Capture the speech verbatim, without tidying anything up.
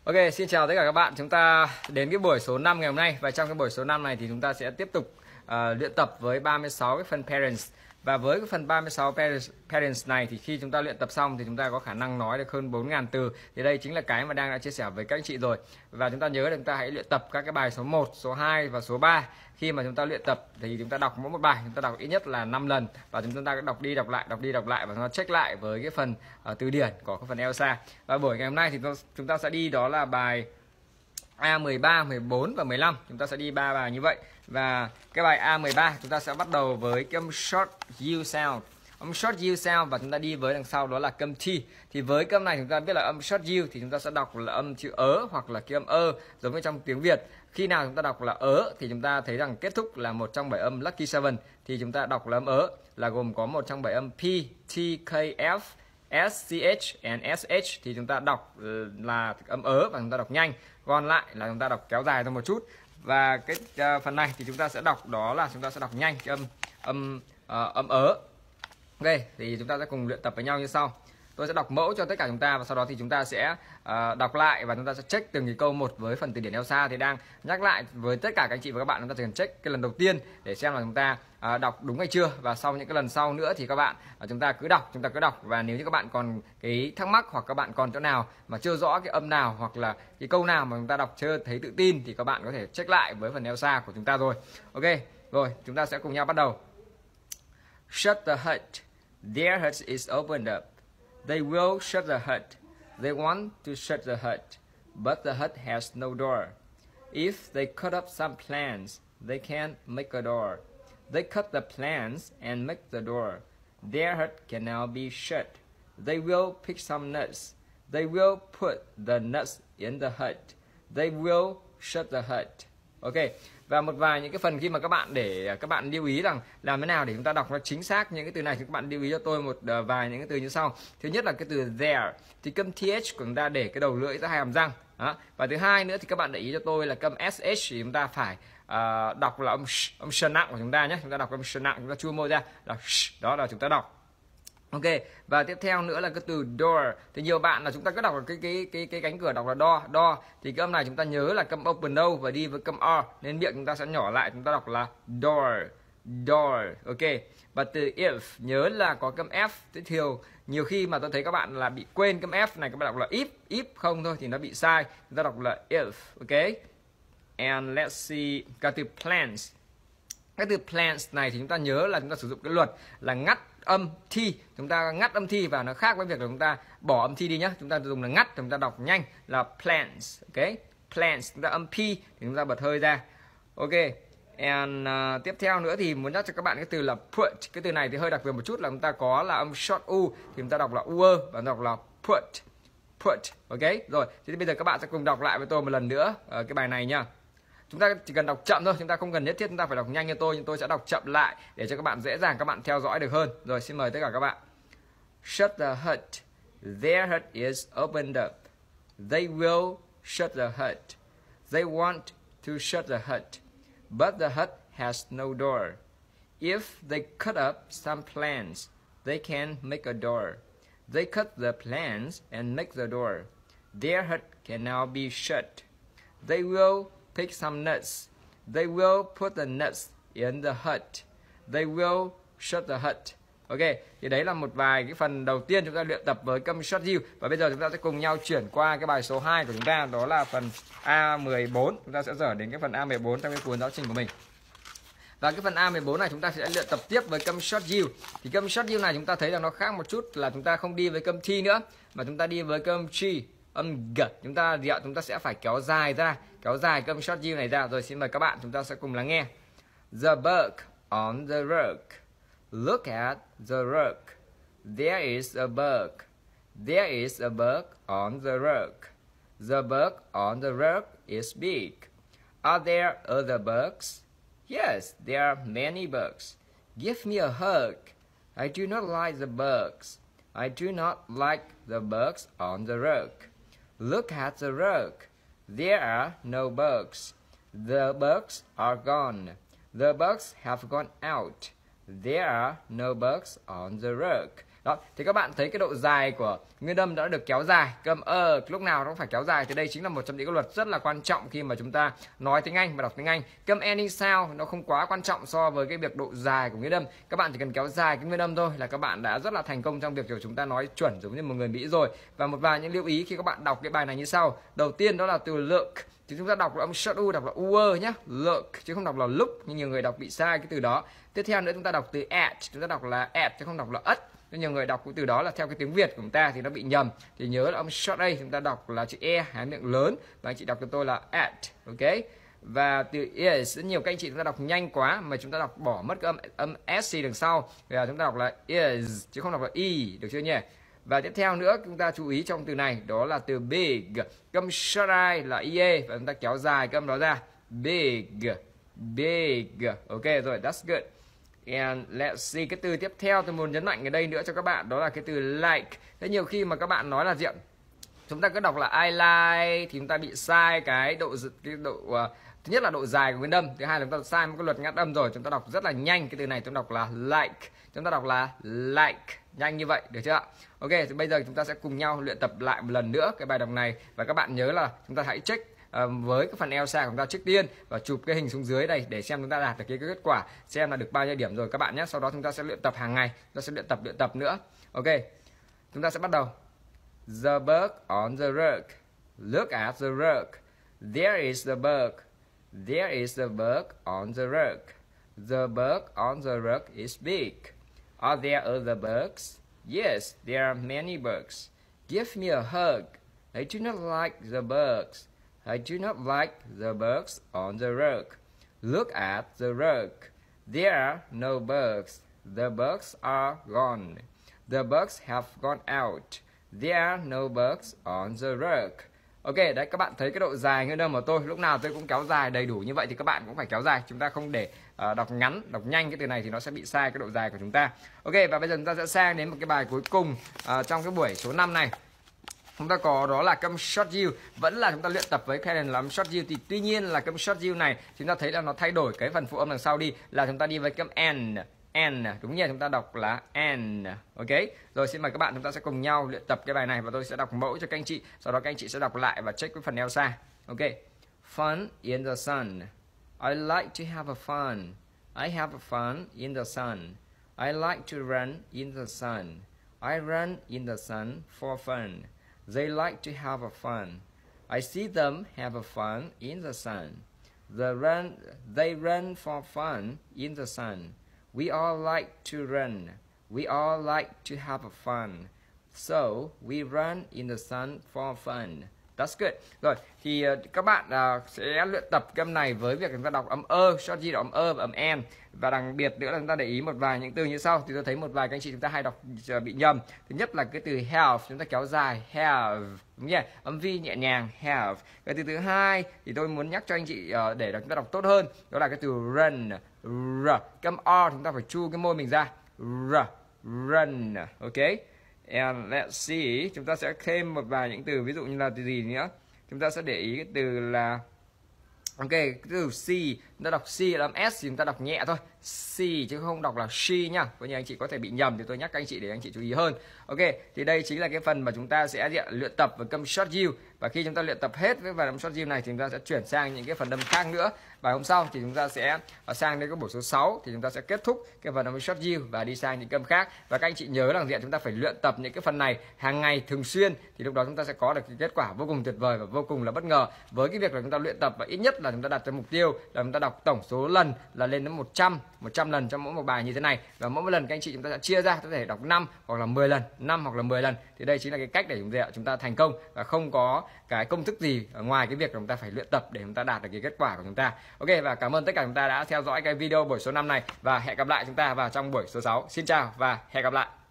Ok, xin chào tất cả các bạn. Chúng ta đến cái buổi số năm ngày hôm nay. Và trong cái buổi số năm này thì chúng ta sẽ tiếp tục uh, luyện tập với ba mươi sáu cái phần parents. Và với cái phần ba mươi sáu parents, parents này thì khi chúng ta luyện tập xong thì chúng ta có khả năng nói được hơn bốn nghìn từ. Thì đây chính là cái mà đang đã chia sẻ với các anh chị rồi. Và chúng ta nhớ là chúng ta hãy luyện tập các cái bài số một, số hai và số ba. Khi mà chúng ta luyện tập thì chúng ta đọc mỗi một bài, chúng ta đọc ít nhất là năm lần. Và chúng ta đọc đi đọc lại, đọc đi đọc lại và chúng ta check lại với cái phần uh, từ điển của cái phần Elsa. Và buổi ngày hôm nay thì chúng ta sẽ đi đó là bài A mười ba, mười bốn và mười lăm. Chúng ta sẽ đi ba bài như vậy. Và cái bài A mười ba chúng ta sẽ bắt đầu với cái âm short U sound. Âm short U sound và chúng ta đi với đằng sau đó là câm T. Thì với câm này chúng ta biết là âm short U thì chúng ta sẽ đọc là âm chữ ớ hoặc là cái âm ơ giống như trong tiếng Việt. Khi nào chúng ta đọc là ớ thì chúng ta thấy rằng kết thúc là một trong bảy âm Lucky Seven thì chúng ta đọc là âm ớ là gồm có một trong bảy âm P, T, K, F, S, C, H and S, H thì chúng ta đọc là âm ớ và chúng ta đọc nhanh. Còn lại là chúng ta đọc kéo dài ra một chút. Và cái uh, phần này thì chúng ta sẽ đọc đó là chúng ta sẽ đọc nhanh cái âm âm uh, âm ớ. Ok, thì chúng ta sẽ cùng luyện tập với nhau như sau. Tôi sẽ đọc mẫu cho tất cả chúng ta và sau đó thì chúng ta sẽ uh, đọc lại và chúng ta sẽ check từng cái câu một với phần từ điển Elsa. Thì đang nhắc lại với tất cả các anh chị và các bạn, chúng ta chỉ cần check cái lần đầu tiên để xem là chúng ta uh, đọc đúng hay chưa, và sau những cái lần sau nữa thì các bạn uh, chúng ta cứ đọc, chúng ta cứ đọc. Và nếu như các bạn còn cái thắc mắc hoặc các bạn còn chỗ nào mà chưa rõ cái âm nào hoặc là cái câu nào mà chúng ta đọc chưa thấy tự tin thì các bạn có thể check lại với phần Elsa của chúng ta rồi. Ok, rồi chúng ta sẽ cùng nhau bắt đầu. Shut the hut. Their hut is opened up. They will shut the hut. They want to shut the hut, but the hut has no door. If they cut up some plants, they can make a door. They cut the plants and make the door. Their hut can now be shut. They will pick some nuts. They will put the nuts in the hut. They will shut the hut. Ok. Và một vài những cái phần khi mà các bạn để các bạn lưu ý rằng làm thế nào để chúng ta đọc nó chính xác những cái từ này thì các bạn lưu ý cho tôi một uh, vài những cái từ như sau. Thứ nhất là cái từ there thì câm th của chúng ta để cái đầu lưỡi ra hai hàm răng. Đó. Và thứ hai nữa thì các bạn để ý cho tôi là câm sh thì chúng ta phải uh, đọc là âm sh, âm sh nặng của chúng ta nhé. Chúng ta đọc âm sh nặng, chúng ta chua môi ra là sh, đó là chúng ta đọc. Ok, và tiếp theo nữa là cái từ door. Thì nhiều bạn là chúng ta cứ đọc cái cái cái cái cánh cửa đọc là door, door. Thì cái âm này chúng ta nhớ là câm open đâu và đi với câm r nên miệng chúng ta sẽ nhỏ lại, chúng ta đọc là door, door. Ok. Và từ if nhớ là có câm f. Thế thiểu nhiều khi mà tôi thấy các bạn là bị quên câm f này, các bạn đọc là if, if không thôi thì nó bị sai. Chúng ta đọc là if. Ok. And let's see cái từ plants. Cái từ plants này thì chúng ta nhớ là chúng ta sử dụng cái luật là ngắt âm T, chúng ta ngắt âm T và nó khác với việc là chúng ta bỏ âm T đi nhé. Chúng ta dùng là ngắt, chúng ta đọc nhanh là plants. Ok, plants, chúng ta âm P thì chúng ta bật hơi ra. Ok, and uh, tiếp theo nữa thì muốn nhắc cho các bạn cái từ là put. Cái từ này thì hơi đặc biệt một chút là chúng ta có là âm short u thì chúng ta đọc là ua và đọc là put, put. Ok, rồi thì bây giờ các bạn sẽ cùng đọc lại với tôi một lần nữa ở cái bài này nha. Chúng ta chỉ cần đọc chậm thôi, chúng ta không cần nhất thiết chúng ta phải đọc nhanh như tôi, nhưng tôi sẽ đọc chậm lại để cho các bạn dễ dàng các bạn theo dõi được hơn. Rồi xin mời tất cả các bạn. Shut the hut. Their hut is opened up. They will shut the hut. They want to shut the hut, but the hut has no door. If they cut up some plants, they can make a door. They cut the plants and make the door. Their hut can now be shut. They will pick some nuts. They will put the nuts in the hut. They will shut the hut. Ok, thì đấy là một vài cái phần đầu tiên chúng ta luyện tập với câm short U. Và bây giờ chúng ta sẽ cùng nhau chuyển qua cái bài số hai của chúng ta, đó là phần A mười bốn. Chúng ta sẽ dở đến cái phần A mười bốn trong cái cuốn giáo trình của mình. Và cái phần A mười bốn này chúng ta sẽ luyện tập tiếp với câm short U. Thì câm short U này chúng ta thấy là nó khác một chút là chúng ta không đi với câm T nữa mà chúng ta đi với câm G, âm G. Chúng ta gì ạ? Chúng ta sẽ phải kéo dài ra, kéo dài câm short U này ra. Rồi xin mời các bạn chúng ta sẽ cùng lắng nghe. The bug on the rug. Look at the rug. There is a bug. There is a bug on the rug. The bug on the rug is big. Are there other bugs? Yes, there are many bugs. Give me a hug. I do not like the bugs. I do not like the bugs on the rug. Look at the rug. There are no bugs. The bugs are gone. The bugs have gone out. There are no bugs on the rug. Đó, thì các bạn thấy cái độ dài của nguyên âm đã được kéo dài, cái âm ơ lúc nào nó cũng phải kéo dài. Thì đây chính là một trong những cái luật rất là quan trọng khi mà chúng ta nói tiếng Anh và đọc tiếng Anh. Cái âm ending sound nó không quá quan trọng so với cái việc độ dài của nguyên âm. Các bạn chỉ cần kéo dài cái nguyên âm thôi là các bạn đã rất là thành công trong việc của chúng ta nói chuẩn giống như một người Mỹ rồi. Và một vài những lưu ý khi các bạn đọc cái bài này như sau. Đầu tiên đó là từ look, thì chúng ta đọc là âm short u, đọc là uer nhá, look chứ không đọc là look, nhưng nhiều người đọc bị sai cái từ đó. Tiếp theo nữa chúng ta đọc từ at, chúng ta đọc là at chứ không đọc là ất. Nên nhiều người đọc cái từ đó là theo cái tiếng Việt của chúng ta thì nó bị nhầm. Thì nhớ là âm short a chúng ta đọc là chữ e, há miệng lớn, và anh chị đọc cho tôi là at, ok? Và từ is, rất nhiều các anh chị chúng ta đọc nhanh quá mà chúng ta đọc bỏ mất cái âm âm sc đằng sau, và chúng ta đọc là is chứ không đọc là e, được chưa nhỉ? Và tiếp theo nữa chúng ta chú ý trong từ này đó là từ big, âm short I là ie và chúng ta kéo dài cái âm đó ra, big, big, ok rồi, that's good. And let's see, cái từ tiếp theo tôi muốn nhấn mạnh ở đây nữa cho các bạn đó là cái từ like. Thế nhiều khi mà các bạn nói là gì ạ? Chúng ta cứ đọc là I like thì chúng ta bị sai cái độ cái độ uh, thứ nhất là độ dài của nguyên âm, thứ hai là chúng ta sai một cái luật ngắt âm rồi, chúng ta đọc rất là nhanh. Cái từ này chúng ta đọc là like, chúng ta đọc là like nhanh như vậy, được chưa ạ? Ok, thì bây giờ chúng ta sẽ cùng nhau luyện tập lại một lần nữa cái bài đọc này, và các bạn nhớ là chúng ta hãy check với cái phần Elsa của chúng ta trước tiên và chụp cái hình xuống dưới đây để xem chúng ta đạt được cái kết quả, xem là được bao nhiêu điểm rồi các bạn nhé. Sau đó chúng ta sẽ luyện tập hàng ngày, chúng ta sẽ luyện tập luyện tập nữa. Ok, chúng ta sẽ bắt đầu. The bug on the rug. Look at the rug. There is the bug. There is the bug on the rug. The bug on the rug is big. Are there other bugs? Yes, there are many bugs. Give me a hug. I do not like the bugs. I do not like the bugs on the rug. Look at the rug. There are no bugs. The bugs are gone. The bugs have gone out. There are no bugs on the rug. Ok, đấy các bạn thấy cái độ dài nguyên âm của tôi, lúc nào tôi cũng kéo dài đầy đủ như vậy thì các bạn cũng phải kéo dài. Chúng ta không để uh, đọc ngắn, đọc nhanh cái từ này thì nó sẽ bị sai cái độ dài của chúng ta. Ok, và bây giờ chúng ta sẽ sang đến một cái bài cuối cùng uh, trong cái buổi số năm này. Chúng ta có đó là câm short U, vẫn là chúng ta luyện tập với Karen là short U. Thì tuy nhiên là câm short U này chúng ta thấy là nó thay đổi cái phần phụ âm đằng sau đi, là chúng ta đi với câm N, N, đúng nhỉ, chúng ta đọc là N. Ok, rồi xin mời các bạn chúng ta sẽ cùng nhau luyện tập cái bài này và tôi sẽ đọc mẫu cho các anh chị, sau đó các anh chị sẽ đọc lại và check cái phần Elsa. Ok, fun in the sun. I like to have a fun. I have a fun in the sun. I like to run in the sun. I run in the sun for fun. They like to have a fun. I see them have a fun in the sun. The run, they run for fun in the sun. We all like to run. We all like to have a fun. So we run in the sun for fun. That's good. Rồi, thì uh, các bạn uh, sẽ luyện tập cái âm này với việc chúng ta đọc âm ơ, short G đọc âm ơ và âm N. Và đặc biệt nữa là chúng ta để ý một vài những từ như sau. Thì tôi thấy một vài các anh chị chúng ta hay đọc uh, bị nhầm. Thứ nhất là cái từ have, chúng ta kéo dài have, đúng nhỉ? Âm V nhẹ nhàng have. Cái từ thứ hai thì tôi muốn nhắc cho anh chị uh, để chúng ta đọc tốt hơn, đó là cái từ run, r. Cái âm R chúng ta phải chu cái môi mình ra. R, run, ok? And let's see, chúng ta sẽ thêm một vài những từ, ví dụ như là từ gì nữa. Chúng ta sẽ để ý cái từ là ok, cái từ C, chúng ta đọc C là âm S thì chúng ta đọc nhẹ thôi, C chứ không đọc là she nhá. Coi như anh chị có thể bị nhầm thì tôi nhắc các anh chị để anh chị chú ý hơn. Ok, thì đây chính là cái phần mà chúng ta sẽ luyện tập với câm short U. Và khi chúng ta luyện tập hết với phần short U này thì chúng ta sẽ chuyển sang những cái phần âm khác nữa. Và hôm sau thì chúng ta sẽ sang đến cái buổi số sáu thì chúng ta sẽ kết thúc cái phần âm short U và đi sang những câm khác. Và các anh chị nhớ rằng diện chúng ta phải luyện tập những cái phần này hàng ngày thường xuyên thì lúc đó chúng ta sẽ có được cái kết quả vô cùng tuyệt vời và vô cùng là bất ngờ với cái việc là chúng ta luyện tập, và ít nhất là chúng ta đặt ra mục tiêu là chúng ta đọc tổng số lần là lên đến một trăm lần trong mỗi một bài như thế này. Và mỗi một lần các anh chị chúng ta sẽ chia ra, có thể đọc năm hoặc là mười lần, năm hoặc là mười lần. Thì đây chính là cái cách để chúng ta chúng ta thành công, và không có cái công thức gì ngoài cái việc chúng ta phải luyện tập để chúng ta đạt được cái kết quả của chúng ta. Ok, và cảm ơn tất cả chúng ta đã theo dõi cái video buổi số năm này, và hẹn gặp lại chúng ta vào trong buổi số sáu. Xin chào và hẹn gặp lại.